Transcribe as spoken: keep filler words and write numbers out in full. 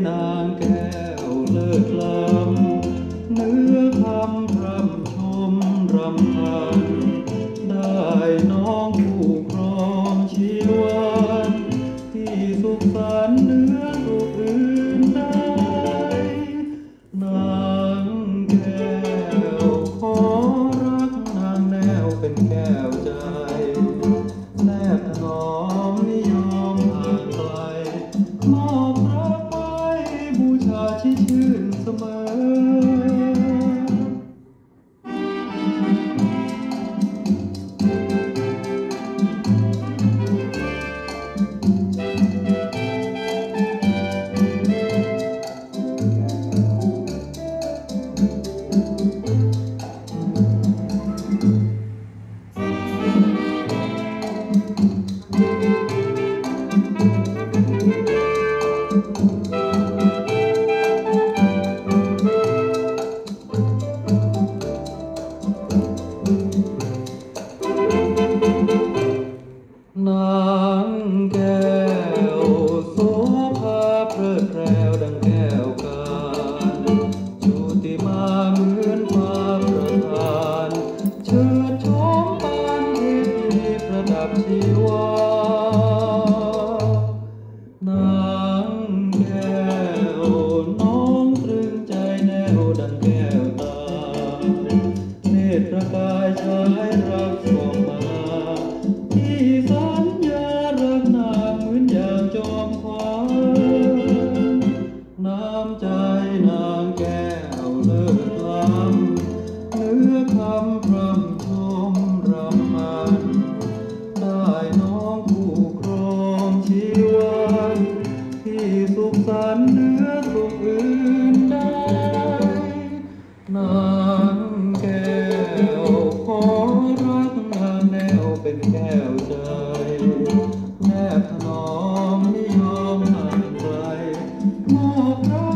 นางแก้วเลิศล้ำเนื้อคำพร่ำชมรำพันได้น้องผู้ครองชีวันที่สุขสันต์เนื้อสุขอื่นใดนางแก้วขอรักนางแนวเป็นแก้วใจแนบถนอมนิยมห่างไกลมอบรักไว้บูชาที่ชื่นเสมอนางแก้วโสภาเพลิดเพลวดังแก้วการจุติมาเหมือนฟ้าประทานเชิดชมปานเทพีประดับชีวานางแก้วน้องตรึงใจแนวดังแก้วตาเนตรประกายฉายรักส่องมาที่สัญญารักนางเหมือนอย่างจอมขวัญน้ำใจนางแก้วเลิศล้ำเนื้อคำพร่ำชมรำพันได้น้องผู้ครองชีวันที่สุขสันต์เนื้อสุขอื่นใดนางแก้วขอรักนางแนวเป็นแก้วใจแนบถนอมนิยมห่างไกลมอบรั